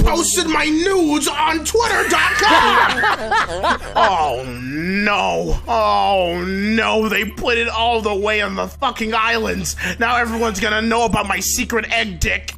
posted my nudes on Twitter.com. Oh no. Oh no, they put it all the way on the fucking islands. Now everyone's gonna know about my secret egg dick.